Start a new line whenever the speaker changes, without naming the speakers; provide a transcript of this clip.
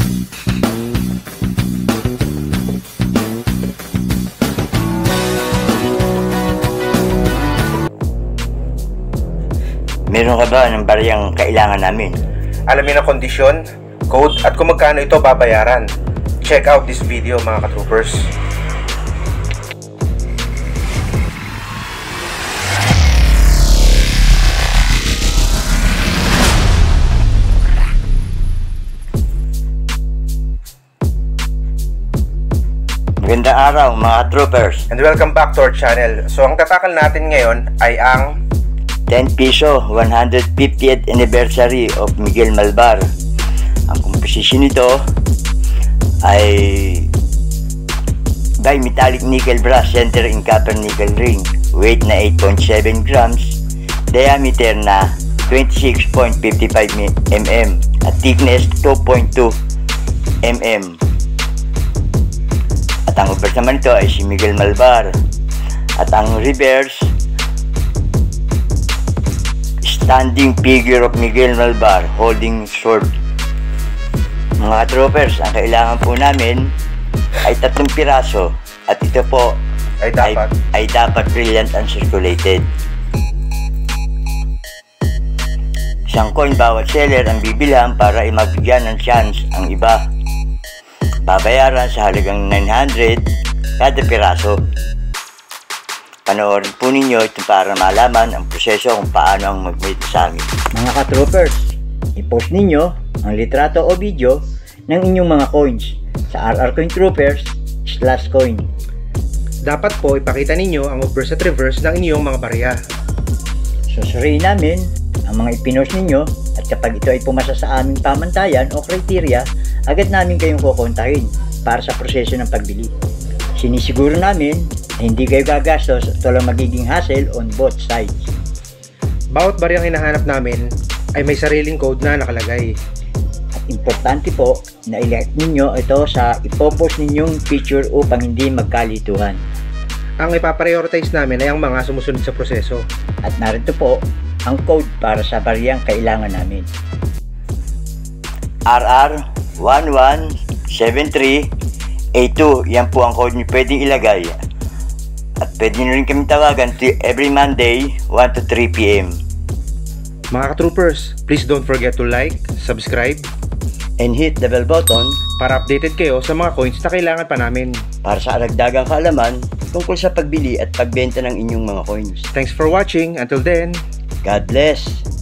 Meron ka ba ng bariyang kailangan namin?
Alamin ang kondisyon, code at kung magkano ito babayaran. Check out this video mga ka-troopers.
Magandang araw mga troopers.
And welcome back to our channel. So ang tatakal natin ngayon ay ang
10 piso 150th anniversary of Miguel Malvar. Ang composition nito ay bimetallic nickel brass center in copper nickel ring, weight na 8.7 grams, diameter na 26.55 mm at thickness 2.2 mm. At ang reverse naman ito ay si Miguel Malvar. At ang reverse, standing figure of Miguel Malvar holding sword. Mga troopers, ang kailangan po namin ay 3 piraso at ito po ay dapat brilliant and circulated. Isang coin bawat seller ang bibilhan para magbigyan ng chance ang iba. Babayaran sa halagang 900 kada piraso. Panoorin po ninyo ito para malaman ang proseso kung paano ang mag-mate sa amin. Mga ka-troopers, i-post ninyo ang litrato o video ng inyong mga coins sa RR Coin Troopers /coin.
dapat po ipakita ninyo ang obverse at reverse ng inyong mga barya.
Susuriin namin ang mga ipinost ninyo at kapag ito ay pumasa sa aming pamantayan o kriteria, agad namin kayong kukontahin para sa proseso ng pagbili. Sinisiguro namin hindi kayo gagastos at walang magiging hassle on both sides.
Bawat bariyang hinahanap namin ay may sariling code na nakalagay.
At importante po na i-like ninyo ito sa ipopost ninyong picture upang hindi magkalituhan.
Ang ipaprioritize namin ay ang mga sumusunod sa proseso.
At narito po ang code para sa bariyang kailangan namin. RR1173A2, yan po ang code nyo pwedeng ilagay. At pwede nyo rin kami tawagan every Monday 1 to 3 p.m.
Mga ka-troopers, please don't forget to like, subscribe,
and hit the bell button
para updated kayo sa mga coins na kailangan pa namin.
Para sa aragdagang kaalaman tungkol sa pagbili at pagbenta ng inyong mga coins.
Thanks for watching. Until then,
God bless!